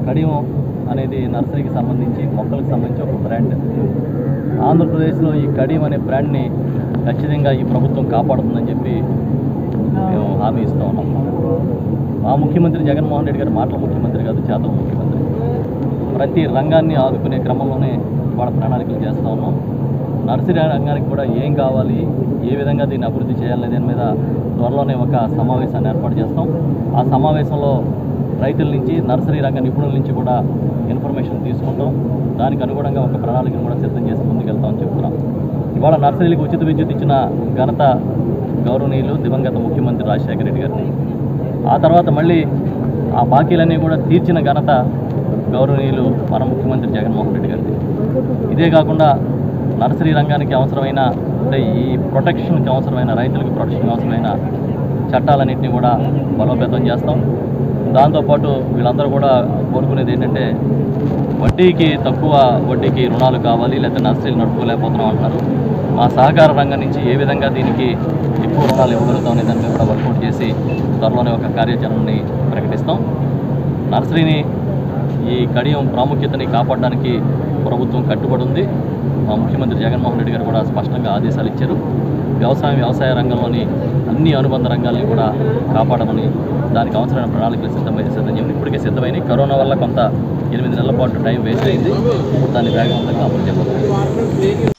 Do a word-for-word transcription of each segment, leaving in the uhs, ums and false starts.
కడియం అనేది నర్సరీకి సంబంధించి మొక్కలకు సంబంధించి ఒక బ్రాండ్. ఆంధ్రప్రదేశ్లో ఈ కడియం అనే బ్రాండ్ని ఖచ్చితంగా ఈ ప్రభుత్వం కాపాడుతుందని చెప్పి మేము హామీ ఇస్తూ ఉన్నాం. మా ముఖ్యమంత్రి జగన్మోహన్ రెడ్డి గారు మాటల ముఖ్యమంత్రి కాదు, చేతల ముఖ్యమంత్రి. ప్రతి రంగాన్ని ఆదుకునే క్రమంలోనే వాళ్ళ ప్రణాళికలు చేస్తూ ఉన్నాం. నర్సరీ రంగానికి కూడా ఏం కావాలి, ఏ విధంగా దీన్ని అభివృద్ధి చేయాలనే దాని మీద త్వరలోనే ఒక సమావేశాన్ని ఏర్పాటు చేస్తాం. ఆ సమావేశంలో రైతుల నుంచి, నర్సరీ రంగ నిపుణుల నుంచి కూడా ఇన్ఫర్మేషన్ తీసుకుంటాం. దానికి అనుగుణంగా ఒక ప్రణాళికను కూడా సిద్ధం చేసి ముందుకెళ్తామని చెప్తున్నాం. ఇవాళ నర్సరీలకు ఉచిత విద్యుత్ ఇచ్చిన ఘనత గౌరవనీయులు దివంగత ముఖ్యమంత్రి రాజశేఖర రెడ్డి గారిని. ఆ తర్వాత మళ్ళీ ఆ బాకీలన్నీ కూడా తీర్చిన ఘనత గౌరవనీయులు మన ముఖ్యమంత్రి జగన్మోహన్ రెడ్డి గారిని. ఇదే కాకుండా నర్సరీ రంగానికి అవసరమైన, అంటే ఈ ప్రొటెక్షన్కి అవసరమైన, రైతులకు ప్రొటెక్షన్కి అవసరమైన చట్టాలన్నింటినీ కూడా బలోపేతం చేస్తాం. దాంతోపాటు వీళ్ళందరూ కూడా కోరుకునేది ఏంటంటే వడ్డీకి తక్కువ వడ్డీకి రుణాలు కావాలి, లేకపోతే నర్సరీలు నడుపుకోలేకపోతున్నాం అంటున్నారు. మా సహకార రంగం నుంచి ఏ విధంగా దీనికి ఎక్కువ రుణాలు ఇవ్వగలుగుతాం అనే దాన్ని కూడా వర్కౌట్ చేసి త్వరలోనే ఒక కార్యాచరణని ప్రకటిస్తాం. నర్సరీని, ఈ కడియం ప్రాముఖ్యతని కాపాడడానికి ప్రభుత్వం కట్టుబడి ఉంది. మా ముఖ్యమంత్రి జగన్మోహన్ రెడ్డి గారు కూడా స్పష్టంగా ఆదేశాలు ఇచ్చారు. వ్యవసాయం వ్యవసాయ రంగంలోని అన్ని అనుబంధ రంగాల్ని కూడా కాపాడమని, దానికి అవసరమైన ప్రణాళికలు సిద్ధమై సిద్ధం చేయమని ఇప్పటికే సిద్ధమైనవి. కరోనా వల్ల కొంత ఎనిమిది నెలల పాటు టైం వేస్ట్ అయింది. దాన్ని వేగవంతంగా అమలు చేయబోతుంది.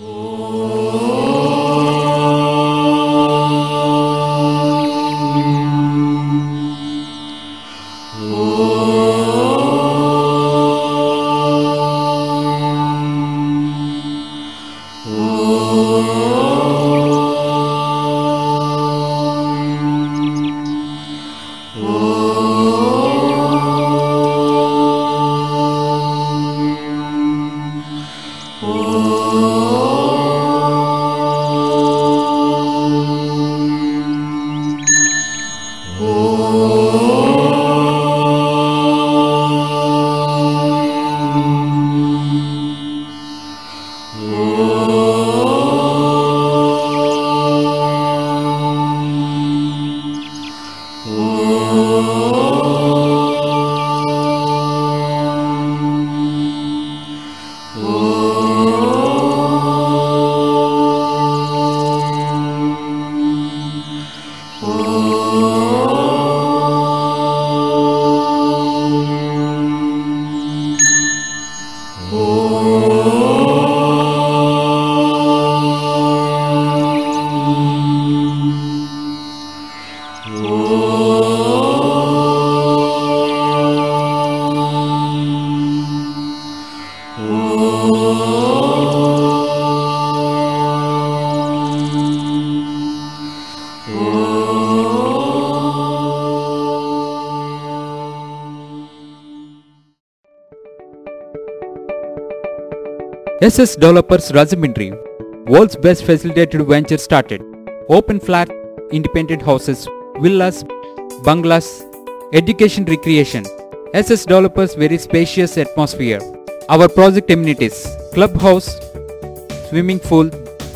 S S Developers Rajahmundry, world's best facilitated venture started. Open flat, independent houses, villas, bungalows, education recreation. S S Developers very spacious atmosphere. Our project amenities: clubhouse, swimming pool,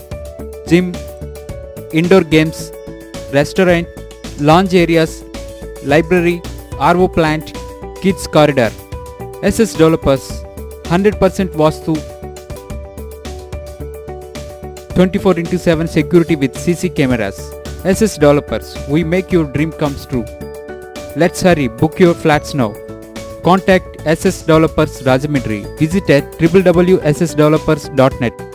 gym, indoor games, restaurant, lounge areas, library, R O plant, kids corridor. S S Developers, one hundred percent Vastu, twenty-four into seven security with C C cameras. S S Developers, we make your dream comes true. Let's hurry, book your flats now. Contact S S Developers Rajahmundry. Visit at w w w dot s s developers dot net.